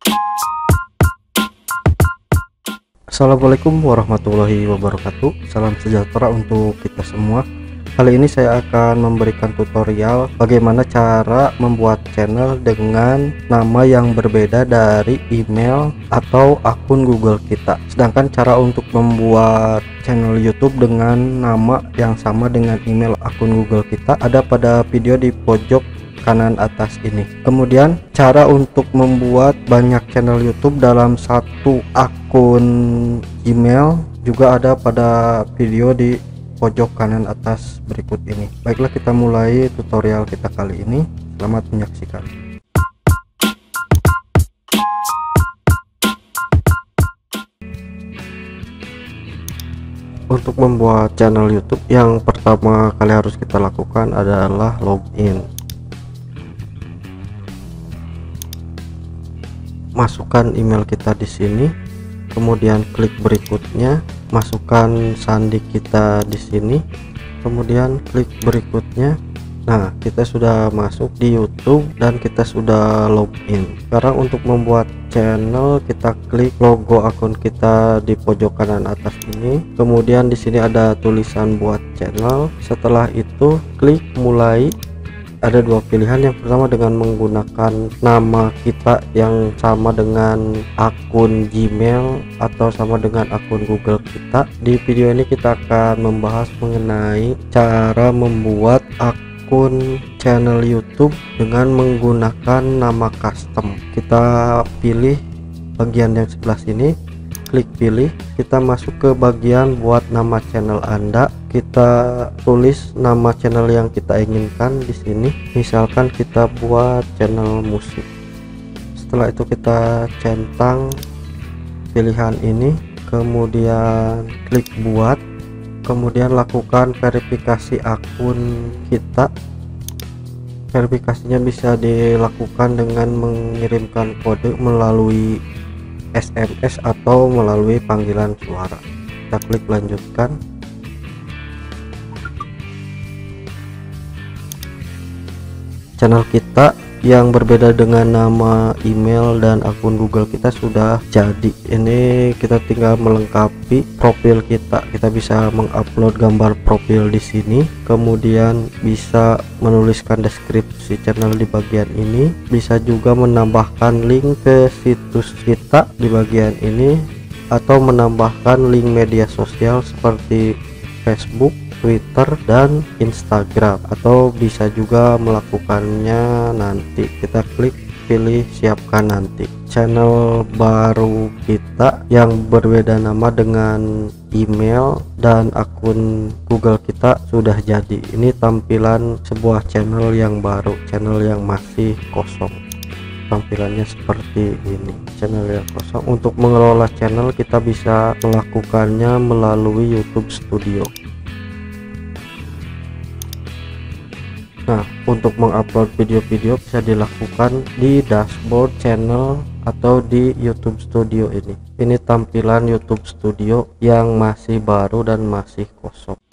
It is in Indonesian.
Assalamualaikum warahmatullahi wabarakatuh. Salam sejahtera untuk kita semua. Kali ini saya akan memberikan tutorial bagaimana cara membuat channel dengan nama yang berbeda dari email atau akun Google kita. Sedangkan cara untuk membuat channel YouTube dengan nama yang sama dengan email akun Google kita ada pada video di pojok kanan atas ini. Kemudian cara untuk membuat banyak channel YouTube dalam satu akun email juga ada pada video di pojok kanan atas berikut ini. Baiklah, kita mulai tutorial kita kali ini. Selamat menyaksikan. Untuk membuat channel YouTube, yang pertama kali harus kita lakukan adalah login. Masukkan email kita di sini, kemudian klik berikutnya, masukkan sandi kita di sini, kemudian klik berikutnya. Nah, kita sudah masuk di YouTube dan kita sudah login. Sekarang untuk membuat channel, kita klik logo akun kita di pojok kanan atas ini, kemudian di sini ada tulisan buat channel. Setelah itu klik mulai. Ada dua pilihan. Yang pertama dengan menggunakan nama kita yang sama dengan akun Gmail atau sama dengan akun Google kita. Di video ini kita akan membahas mengenai cara membuat akun channel YouTube dengan menggunakan nama custom. Kita pilih bagian yang sebelah sini, klik pilih, kita masuk ke bagian buat nama channel Anda. Kita tulis nama channel yang kita inginkan di sini. Misalkan kita buat channel musik. Setelah itu kita centang pilihan ini, kemudian klik buat, kemudian lakukan verifikasi akun kita. Verifikasinya bisa dilakukan dengan mengirimkan kode melalui SMS atau melalui panggilan suara. Kita klik lanjutkan. Channel kita yang berbeda dengan nama email dan akun Google kita sudah jadi. Ini kita tinggal melengkapi profil kita. Kita bisa mengupload gambar profil di sini, kemudian bisa menuliskan deskripsi channel di bagian ini, bisa juga menambahkan link ke situs kita di bagian ini, atau menambahkan link media sosial seperti Facebook, Twitter, dan Instagram, atau bisa juga melakukannya nanti. Kita klik pilih siapkan nanti. Channel baru kita yang berbeda nama dengan email dan akun Google kita sudah jadi. Ini tampilan sebuah channel yang baru, channel yang masih kosong. Tampilannya seperti ini, channel yang kosong. Untuk mengelola channel kita bisa melakukannya melalui YouTube Studio. Nah, untuk mengupload video-video bisa dilakukan di dashboard channel atau di YouTube Studio ini. Ini tampilan YouTube Studio yang masih baru dan masih kosong.